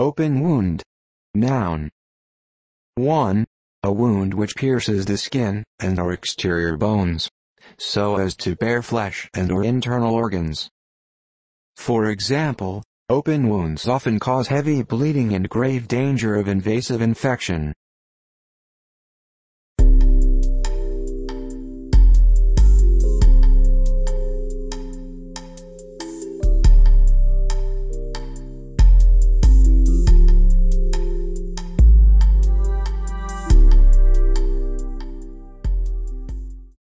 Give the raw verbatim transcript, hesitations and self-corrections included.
Open wound. Noun. one. A wound which pierces the skin and or exterior bones, so as to bare flesh and or internal organs. For example, open wounds often cause heavy bleeding and grave danger of invasive infection.